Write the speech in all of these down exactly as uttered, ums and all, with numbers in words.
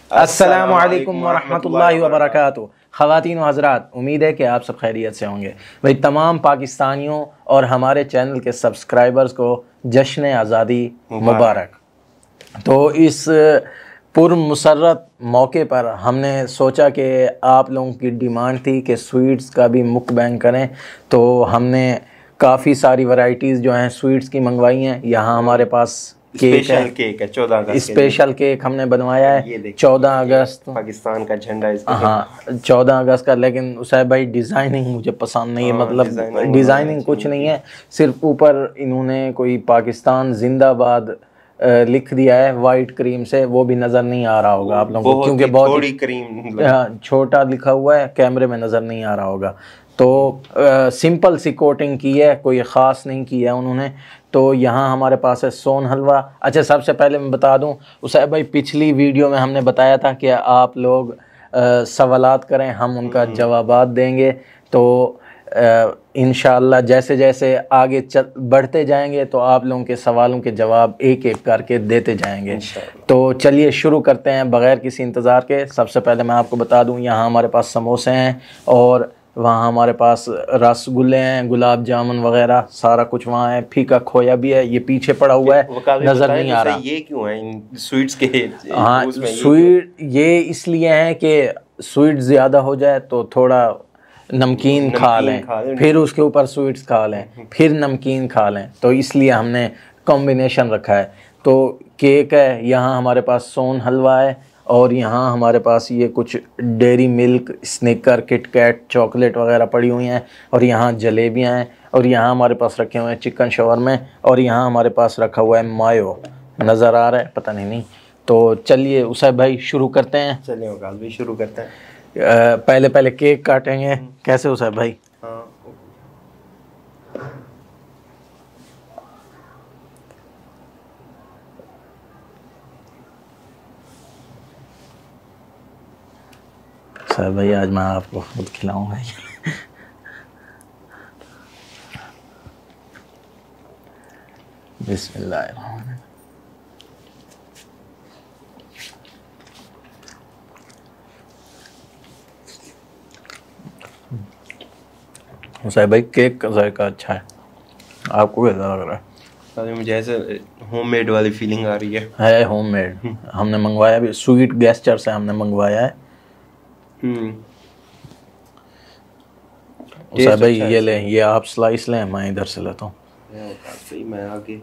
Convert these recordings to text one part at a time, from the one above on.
अस्सलामु अलैकुम वरहमतुल्लाहि वबरकातुहू। ख़वातीन व हज़रात, उम्मीद है कि आप सब खैरियत से होंगे। भाई तमाम पाकिस्तानियों और हमारे चैनल के सब्सक्राइबर्स को जश्न आज़ादी मुबारक। तो इस पुरमसरत मौके पर हमने सोचा कि आप लोगों की डिमांड थी कि स्वीट्स का भी मुकबैंग करें, तो हमने काफ़ी सारी वैरायटीज़ जो हैं स्वीट्स की मंगवाई हैं। यहाँ हमारे पास स्पेशल केक है चौदह अगस्त स्पेशल केक हमने बनवाया है चौदह अगस्त पाकिस्तान का झंडा इसके। हाँ चौदह अगस्त का। लेकिन उसैब भाई डिज़ाइनिंग मुझे पसंद नहीं है, मतलब डिज़ाइनिंग कुछ नहीं है, सिर्फ ऊपर इन्होंने कोई पाकिस्तान जिंदाबाद लिख दिया है वाइट क्रीम से। वो भी नज़र नहीं आ रहा होगा आप लोगों को, क्योंकि बहुत थोड़ी क्रीम हाँ छोटा लिखा हुआ है, कैमरे में नज़र नहीं आ रहा होगा। तो आ, सिंपल सी कोटिंग की है, कोई ख़ास नहीं की है उन्होंने। तो यहाँ हमारे पास है सोन हलवा। अच्छा सबसे पहले मैं बता दूँ उसैब भाई, पिछली वीडियो में हमने बताया था कि आप लोग सवालात करें, हम उनका जवाबात देंगे। तो इंशाअल्लाह जैसे जैसे आगे चल बढ़ते जाएंगे तो आप लोगों के सवालों के जवाब एक एक करके देते जाएंगे। तो चलिए शुरू करते हैं बग़ैर किसी इंतज़ार के। सबसे पहले मैं आपको बता दूं, यहाँ हमारे पास समोसे हैं और वहाँ हमारे पास रसगुल्ले हैं, गुलाब जामुन वगैरह सारा कुछ वहाँ है। फीका खोया भी है, ये पीछे पड़ा हुआ है, नज़र नहीं आ रहा। ये क्यों है इन स्वीट्स के? हाँ स्वीट ये इसलिए है कि स्वीट ज़्यादा हो जाए तो थोड़ा नमकीन खा लें, फिर उसके ऊपर स्वीट्स खा लें, फिर नमकीन खा लें, तो इसलिए हमने कॉम्बिनेशन रखा है। तो केक है, यहाँ हमारे पास सोन हलवा है, और यहाँ हमारे पास ये कुछ Dairy Milk, Snicker, KitKat, chocolate वगैरह पड़ी हुई हैं, और यहाँ जलेबियाँ हैं, और यहाँ हमारे पास रखे हुए हैं चिकन शवरमा, और यहाँ हमारे पास रखा हुआ है मायो। नज़र आ रहा है पता नहीं नहीं तो चलिए उसैब भाई शुरू करते हैं। चलिए वकाल भाई शुरू करते हैं। आ, पहले पहले केक काटेंगे, कैसे उसैब भाई? हाँ सर भाई आज मैं आपको खुद खिलाऊंगा। बिस्मिल्लाह। सर भाई केक का जायका अच्छा है, आपको कैसा लग रहा है? अरे मुझे ऐसे होममेड वाली फीलिंग आ रही है। है होममेड, हमने मंगवाया भी स्वीट गेस्चर से हमने मंगवाया है। हम्म सर भाई ये ले, ये आप स्लाइस लें, मैं इधर से लेता हूँ। मैं आगे।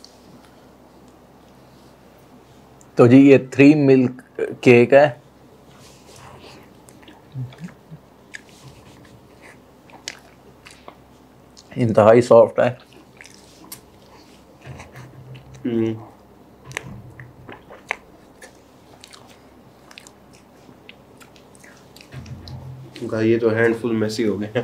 तो जी ये थ्री मिल्क केक है। इंतहाई सॉफ्ट है। हम्म ये तो हैंडफुल मेसी हो गए।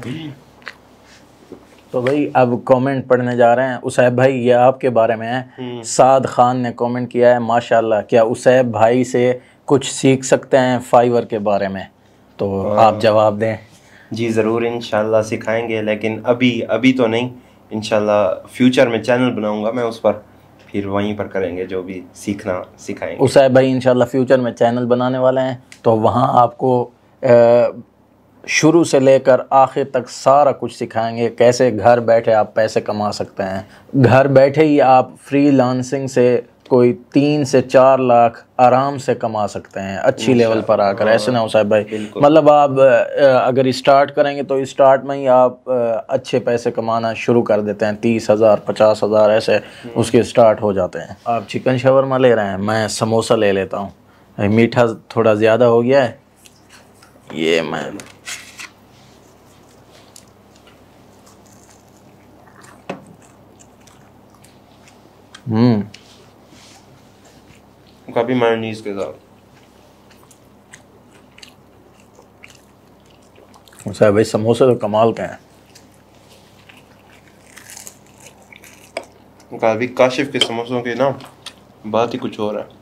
तो भाई अब कमेंट पढ़ने जा रहे हैं। उसैब भाई ये आपके बारे में है, साद खान ने कमेंट किया है, माशाल्लाह क्या उसैब भाई से कुछ सीख सकते हैं फाइवर के बारे में? तो आप जवाब दें। जी ज़रूर, इंशाल्लाह सिखाएंगे, लेकिन अभी अभी तो नहीं। इंशाल्लाह फ्यूचर में चैनल बनाऊंगा मैं, उस पर फिर वहीं पर करेंगे जो भी सीखना सिखाएंगे। उसैब भाई इंशाल्लाह फ्यूचर में चैनल बनाने वाले हैं, तो वहाँ आपको आ, शुरू से लेकर आखिर तक सारा कुछ सिखाएंगे, कैसे घर बैठे आप पैसे कमा सकते हैं। घर बैठे ही आप फ्रीलांसिंग से कोई तीन से चार लाख आराम से कमा सकते हैं अच्छी लेवल पर आकर। ऐसे ना उसैब भाई, मतलब आप अगर स्टार्ट करेंगे तो स्टार्ट में ही आप अच्छे पैसे कमाना शुरू कर देते हैं। तीस हज़ार पचास हज़ार ऐसे उसके स्टार्ट हो जाते हैं। आप चिकन शवरमा ले रहे हैं, मैं समोसा ले लेता हूँ। मीठा थोड़ा ज़्यादा हो गया है, ये मैं हम्म कभी मायोनीज के साथ। उसैब भाई समोसे तो कमाल के हैं। कभी काशिफ के समोसों की ना बात ही कुछ और है।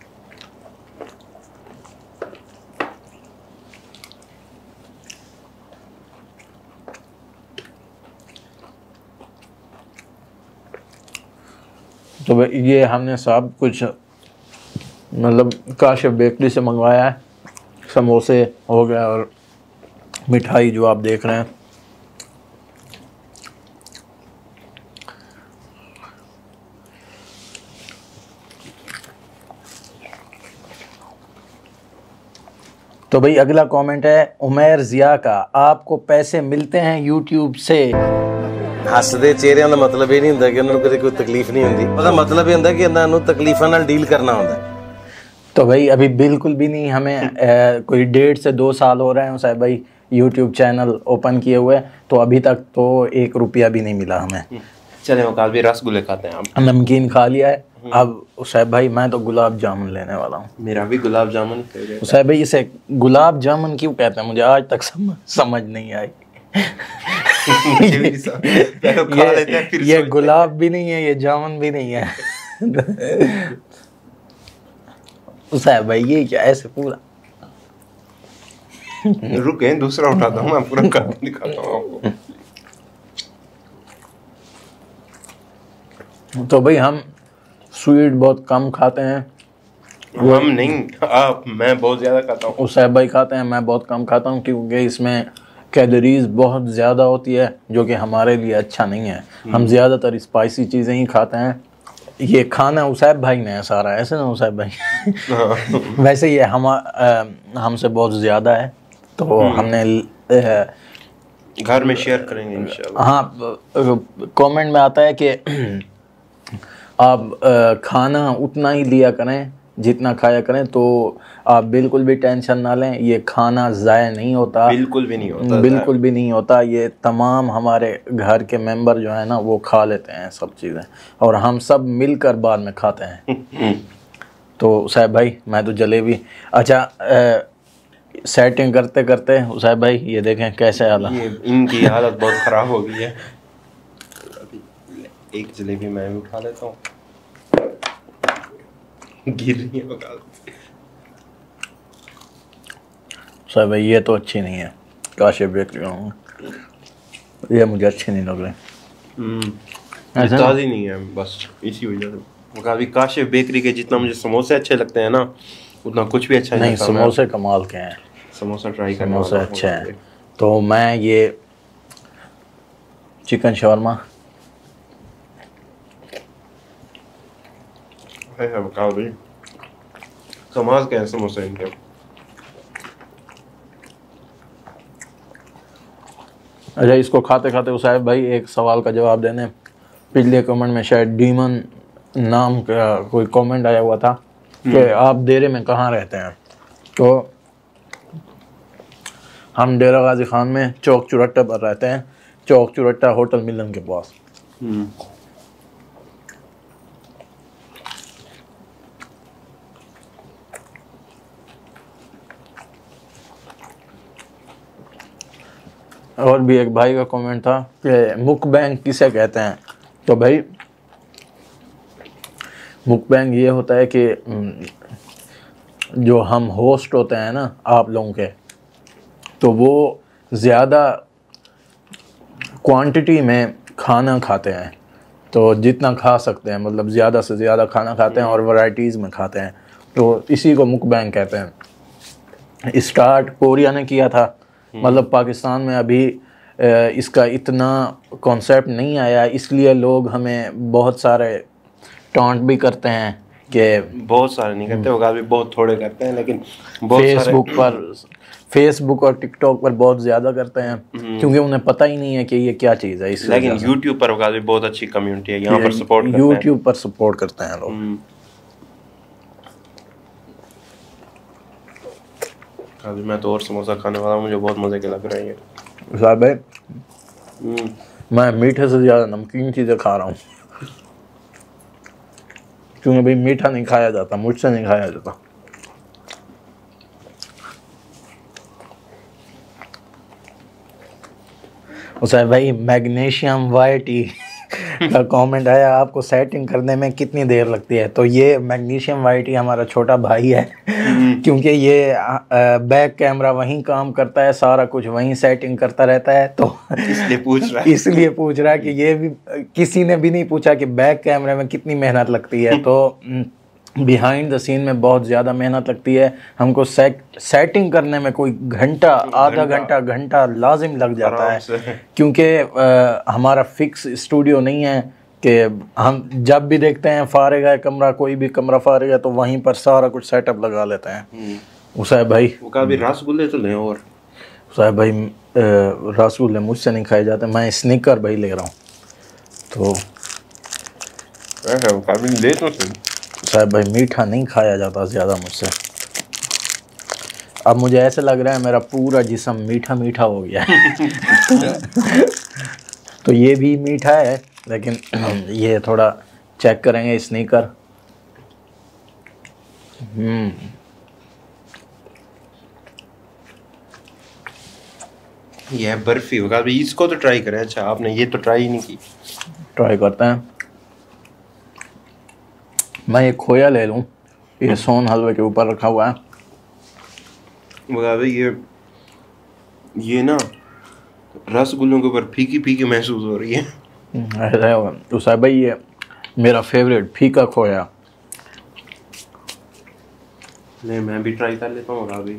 तो भाई ये हमने सब कुछ मतलब काशिफ बेकरी से मंगवाया है। समोसे हो गया और मिठाई जो आप देख रहे हैं। तो भाई अगला कमेंट है उमैर जिया का, आपको पैसे मिलते हैं यूट्यूब से? हसदे चेहरिਆਂ ਦਾ मतलब ਇਹ ਨਹੀਂ ਹੁੰਦਾ ਕਿ ਉਹਨਾਂ ਨੂੰ ਕਦੇ ਕੋਈ ਤਕਲੀਫ ਨਹੀਂ ਹੁੰਦੀ, ਉਹਦਾ मतलब ਇਹ ਹੁੰਦਾ ਕਿ ਇਹਨਾਂ ਨੂੰ ਤਕਲੀਫਾਂ ਨਾਲ ਡੀਲ करना ਹੁੰਦਾ है। तो भाई अभी बिल्कुल भी नहीं, हमें ए, कोई डेढ़ से दो साल हो रहे हैं साहब भाई यूट्यूब चैनल ओपन किए हुए, तो अभी तक तो एक रुपया भी नहीं मिला हमें। चले वकाल भी रसगुल्ले खाते हैं आप। नमकीन खा लिया है, अब साहब भाई मैं तो गुलाब जामुन लेने वाला हूँ। मेरा भी गुलाब जामुन। साहब भाई इसे गुलाब जामुन क्यों कहते हैं मुझे आज तक समझ समझ नहीं आई। ये, ये गुलाब भी नहीं है, ये जामुन भी नहीं है। साहब भाई ये क्या ऐसे पूरा रुके दूसरा उठाता हूँ मैं, पूरा कर दिखाता हूँ आपको। तो भाई हम स्वीट बहुत कम खाते हैं। हम नहीं, आप, मैं बहुत ज़्यादा खाता हूँ। साहब भाई खाते हैं, मैं बहुत कम खाता हूँ क्योंकि इसमें कैलोरीज बहुत ज़्यादा होती है जो कि हमारे लिए अच्छा नहीं है। हम ज़्यादातर स्पाइसी चीज़ें ही खाते हैं। ये खाना उसैब भाई ने है सारा, ऐसे ना उसैब भाई। वैसे ये हम हमसे बहुत ज़्यादा है तो हमने घर में शेयर करेंगे इंशाल्लाह। हाँ, कमेंट में आता है कि आप खाना उतना ही लिया करें जितना खाया करें, तो आप बिल्कुल भी टेंशन ना लें, ये खाना ज़ाया नहीं होता, बिल्कुल भी नहीं होता, बिल्कुल भी नहीं होता। ये तमाम हमारे घर के मेंबर जो है ना वो खा लेते हैं सब चीज़ें, और हम सब मिलकर बाद में खाते हैं। तो साहब भाई मैं तो जलेबी, अच्छा आ, सेटिंग करते करते साहब भाई ये देखें कैसे हालत, ये इनकी हालत बहुत ख़राब हो गई है। एक जलेबी मैं भी उठा लेता हूँ, गिर रही है। साहब भाई ये तो अच्छी नहीं है, काशिफ बेकरी, ये मुझे अच्छी नहीं लग रही। ताज़ी नहीं है बस इसी वजह से। कभी काशिफ बेकरी के जितना मुझे समोसे अच्छे लगते हैं ना उतना कुछ भी अच्छा नहीं। समोसे कमाल के हैं, समोसा ट्राई करना, समोसे अच्छे हैं। तो मैं ये चिकन शवरमा है बकाल भाई, कमाल के हैं समोसे इनके। अच्छा इसको खाते खाते उसाइब भाई एक सवाल का जवाब देने, पिछले कमेंट में शायद डीमन नाम का कोई कमेंट आया हुआ था कि आप डेरे में कहाँ रहते हैं। तो हम डेरा गाजी खान में चौक चुरट्टा पर रहते हैं, चौक चुरट्टा होटल मिलन के पास। और भी एक भाई का कमेंट था कि मुकबैंग किसे कहते हैं। तो भाई मुकबैंग ये होता है कि जो हम होस्ट होते हैं ना आप लोगों के, तो वो ज़्यादा क्वांटिटी में खाना खाते हैं, तो जितना खा सकते हैं मतलब ज़्यादा से ज़्यादा खाना खाते हैं और वैरायटीज़ में खाते हैं, तो इसी को मुकबैंग कहते हैं। स्टार्ट कोरिया ने किया था, मतलब पाकिस्तान में अभी इसका इतना कॉन्सेप्ट नहीं आया, इसलिए लोग हमें बहुत सारे टॉन्ट भी करते हैं कि बहुत सारे नहीं करते, वो भी बहुत थोड़े करते हैं, लेकिन फेसबुक पर फेसबुक और टिकटॉक पर बहुत ज़्यादा करते हैं क्योंकि उन्हें पता ही नहीं है कि ये क्या चीज़ है। इसलिए लेकिन यूट्यूब पर भी बहुत अच्छी कम्युनिटी है, यहाँ पर सपोर्ट करते हैं, यूट्यूब पर सपोर्ट करते हैं लोग। अभी मैं तो और समोसा खाने वाला हूँ, मुझे बहुत मज़े के लग रहे हैं साहब भाई। मैं मीठे से ज़्यादा नमकीन चीज़ें खा रहा हूँ क्योंकि भाई मीठा नहीं खाया जाता, मुझसे नहीं खाया जाता। साहब भाई मैग्नीशियम वाई टी का कमेंट आया, आपको सेटिंग करने में कितनी देर लगती है। तो ये मैग्नीशियम वाई टी हमारा छोटा भाई है क्योंकि ये बैक कैमरा वहीं काम करता है, सारा कुछ वहीं सेटिंग करता रहता है, तो इसलिए पूछ रहा है इसलिए पूछ रहा है कि ये भी किसी ने भी नहीं पूछा कि बैक कैमरे में कितनी मेहनत लगती है। तो बिहाइंड द सीन में बहुत ज़्यादा मेहनत लगती है हमको। सेट सेटिंग करने में कोई घंटा आधा घंटा घंटा लाजिम लग जाता है, क्योंकि हमारा फिक्स स्टूडियो नहीं है कि हम जब भी देखते हैं फारिग है कमरा, कोई भी कमरा फारिग है तो वहीं पर सारा कुछ सेटअप लगा लेते हैं। उसाइब भाई वो कभी रसगुल्ले तो लें, और उसाइब भाई रसगुल्ले मुझसे नहीं खाए जाते, मैं स्निकर भाई ले रहा हूँ। तो कभी ले तो सही साहब भाई मीठा नहीं खाया जाता ज़्यादा मुझसे। अब मुझे ऐसे लग रहा है मेरा पूरा जिस्म मीठा मीठा हो गया है। तो ये भी मीठा है, लेकिन ये थोड़ा चेक करेंगे स्नीकर। हम्म ये है बर्फी होगा, अभी इसको तो ट्राई करें। अच्छा आपने ये तो ट्राई ही नहीं की। ट्राई करते हैं। मैं ये खोया ले लूँ, ये सोन हलवे के ऊपर रखा हुआ है। भाई ये ये ना रसगुल्लों के ऊपर फीकी फीकी महसूस हो रही है। ऐसा होगा तो साहब भाई ये मेरा फेवरेट फीका खोया। नहीं मैं भी ट्राई कर लेता हूँ। अभी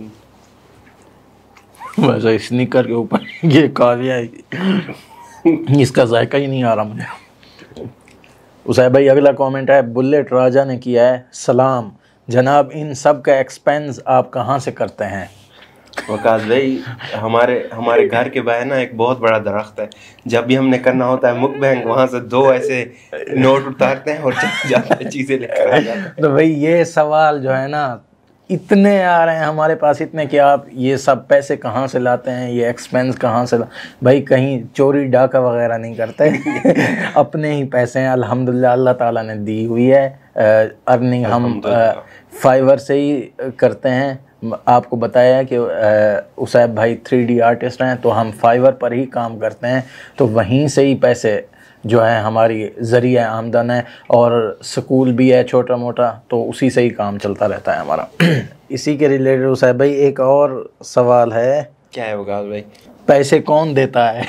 वैसे स्नीकर के ऊपर ये कालिया इसका जायका ही नहीं आ रहा मुझे। उसाइब भाई अगला कमेंट है, बुलेट राजा ने किया है, सलाम जनाब, इन सब का एक्सपेंस आप कहाँ से करते हैं? वकास भाई हमारे हमारे घर के बाहर ना एक बहुत बड़ा दरख्त है, जब भी हमने करना होता है मुकबैंग वहाँ से दो ऐसे नोट उतारते हैं और जाते चीज़ें लेकर आ जाते हैं। तो भाई ये सवाल जो है ना इतने आ रहे हैं हमारे पास, इतने कि आप ये सब पैसे कहाँ से लाते हैं, ये एक्सपेंस कहाँ से ला... भाई कहीं चोरी डाका वगैरह नहीं करते। अपने ही पैसे हैं अल्हम्दुलिल्लाह, अल्लाह ताला ने दी हुई है। अर्निंग हम फाइवर से ही करते हैं। आपको बताया कि उसाइब भाई थ्री डी आर्टिस्ट हैं, तो हम फाइवर पर ही काम करते हैं, तो वहीं से ही पैसे जो है हमारी ज़रिया आमदन है। और स्कूल भी है छोटा मोटा, तो उसी से ही काम चलता रहता है हमारा। इसी के रिलेटेड उसाइब भाई एक और सवाल है। क्या है वकास भाई? पैसे कौन देता है?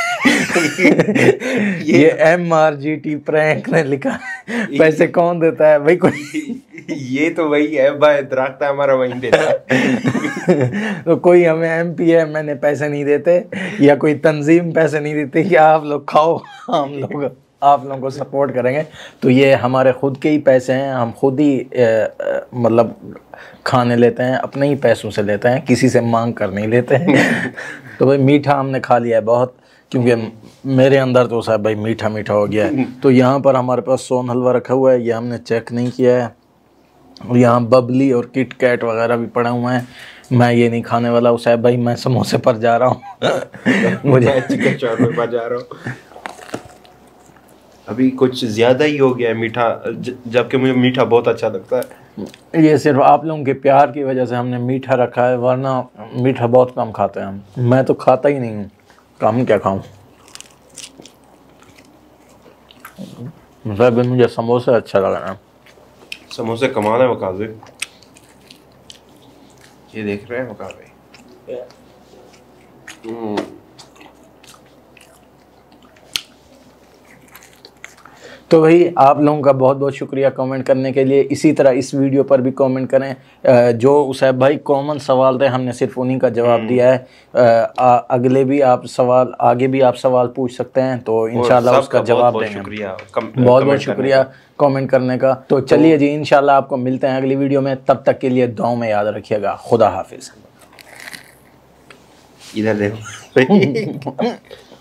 ये, ये M R G T prank ने लिखा, पैसे कौन देता है भाई? कोई ये तो वही है भाई, दरख्त हमारा वहीं देता है। तो कोई हमें M P M N A पैसे नहीं देते, या कोई तंजीम पैसे नहीं देती कि आप लोग खाओ, हम लोग आप लोगों को सपोर्ट करेंगे। तो ये हमारे खुद के ही पैसे हैं, हम खुद ही मतलब खाने लेते हैं, अपने ही पैसों से लेते हैं, किसी से मांग कर नहीं लेते हैं। तो भाई मीठा हमने खा लिया है बहुत, क्योंकि मेरे अंदर तो साहब भाई मीठा मीठा हो गया है। तो यहाँ पर हमारे पास सोन हलवा रखा हुआ है, ये हमने चेक नहीं किया है। और यहाँ बबली और किट कैट वगैरह भी पड़े हुए हैं। मैं ये नहीं खाने वाला हूँ साहब भाई, मैं समोसे पर जा रहा हूँ। मुझे चिकन चाउमीन पर जा रहा हूँ। अभी कुछ ज़्यादा ही हो गया है मीठा, जबकि मुझे मीठा बहुत अच्छा लगता है। ये सिर्फ आप लोगों के प्यार की वजह से हमने मीठा रखा है, वरना मीठा बहुत कम खाते हैं हम। मैं तो खाता ही नहीं हूँ, कम क्या खाऊं। मतलब मुझे समोसा अच्छा लग रहा है। समोसे कमाल है वकास भाई, ये देख रहे हैं वकास भाई। तो भाई आप लोगों का बहुत बहुत शुक्रिया कमेंट करने के लिए। इसी तरह इस वीडियो पर भी कमेंट करें। जो उसाइब भाई कॉमन सवाल थे हमने सिर्फ उन्हीं का जवाब दिया है। आ, अगले भी आप सवाल आगे भी आप सवाल पूछ सकते हैं, तो इंशाल्लाह उसका जवाब देंगे। बहुत बहुत शुक्रिया कमेंट करने का। तो चलिए जी, इंशाल्लाह आपको मिलते हैं अगली वीडियो में। तब तक के लिए दुआओं में याद रखिएगा। खुदा हाफिज। इधर देखो।